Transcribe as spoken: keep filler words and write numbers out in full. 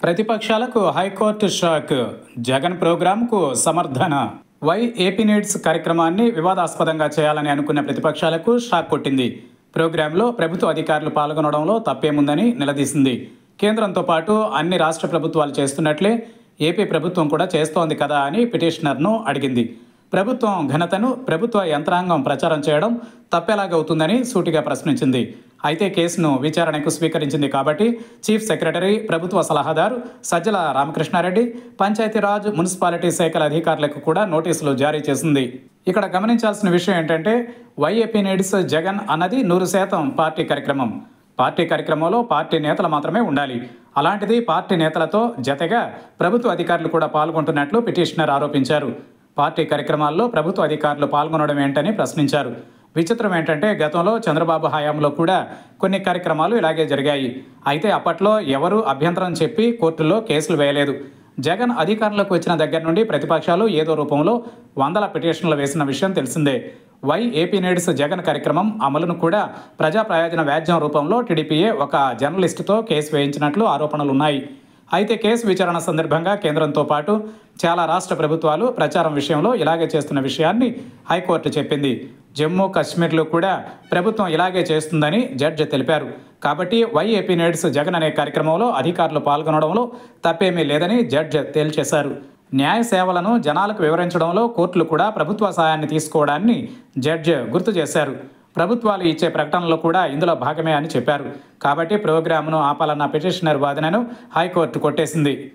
ప్రతిపక్షాలకు high court shock. Jagan ప్రోగ్రాంకు సమర్థన. వై ఏపీ నీడ్స్ కార్యక్రమాన్ని వివాదాస్పదంగా చేయాలని అనుకున్న ప్రతిపక్షాలకు షాక్ కొట్టింది. ప్రోగ్రాంలో ప్రభుత్వ అధికారులు పాల్గొనడంలో తప్పేముందని నిలదీసింది. కేంద్రంతో పాటు అన్ని రాష్ట్ర ప్రభుత్వాలు చేస్తున్నట్లే ఏపీ ప్రభుత్వం కూడా చేస్తోంది కదా అని పిటిషనర్ను అడిగింది. ప్రభుత్వం ఘనతను ప్రభుత్వ యంత్రాంగం ప్రచారం చేయడం తప్పేలాగవుతుందని సూటిగా ప్రశ్నించింది. అయితే కేసును విచారణకు స్వీకరించింది కాబట్టి చీఫ్ సెక్రటరీ, ప్రభుత్వ సలహాదారు సజ్జల రామకృష్ణారెడ్డి, పంచాయతీరాజ్, మున్సిపాలిటీ శాఖల అధికారులకు కూడా నోటీసులు జారీ చేసింది. ఇక్కడ గమనించాల్సిన విషయం ఏంటంటే వై ఏపీ నీడ్స్ జగన్ అన్నది నూరు శాతం పార్టీ కార్యక్రమం. పార్టీ కార్యక్రమంలో పార్టీ నేతలు మాత్రమే ఉండాలి. అలాంటిది పార్టీ నేతలతో జతగా ప్రభుత్వ అధికారులు కూడా పాల్గొంటున్నట్లు పిటిషనర్ ఆరోపించారు. పార్టీ కార్యక్రమాల్లో ప్రభుత్వ అధికారులు పాల్గొనడం ఏంటని ప్రశ్నించారు. విచిత్రం ఏంటంటే గతంలో చంద్రబాబు హయాంలో కూడా కొన్ని కార్యక్రమాలు ఇలాగే జరిగాయి. అయితే అప్పట్లో ఎవరూ అభ్యంతరం చెప్పి కోర్టులో కేసులు వేయలేదు. జగన్ అధికారంలోకి వచ్చిన దగ్గర నుండి ప్రతిపక్షాలు ఏదో రూపంలో వందల పిటిషన్లు వేసిన విషయం తెలిసిందే. వై ఏపీ నీడ్స్ జగన్ కార్యక్రమం అమలును కూడా ప్రజా ప్రయోజన వ్యాజ్యం రూపంలో టీడీపీఏ ఒక జర్నలిస్టుతో కేసు వేయించినట్లు ఆరోపణలున్నాయి. అయితే కేసు విచారణ సందర్భంగా కేంద్రంతో పాటు చాలా రాష్ట్ర ప్రభుత్వాలు ప్రచారం విషయంలో ఇలాగే చేస్తున్న విషయాన్ని హైకోర్టు చెప్పింది. జమ్మూ కాశ్మీర్లో కూడా ప్రభుత్వం ఇలాగే చేస్తుందని జడ్జి తెలిపారు. కాబట్టి వై ఏపీ నీడ్స్ జగన్ అనే కార్యక్రమంలో అధికారులు పాల్గొనడంలో తప్పేమీ లేదని జడ్జి తేల్చేశారు. న్యాయ సేవలను జనాలకు వివరించడంలో కోర్టులు కూడా ప్రభుత్వ సాయాన్ని తీసుకోవడాన్ని జడ్జి గుర్తు చేశారు. ప్రభుత్వాలు ఇచ్చే ప్రకటనలు కూడా ఇందులో భాగమే అని చెప్పారు. కాబట్టి ప్రోగ్రామ్ను ఆపాలన్న పిటిషనర్ వాదనను హైకోర్టు కొట్టేసింది.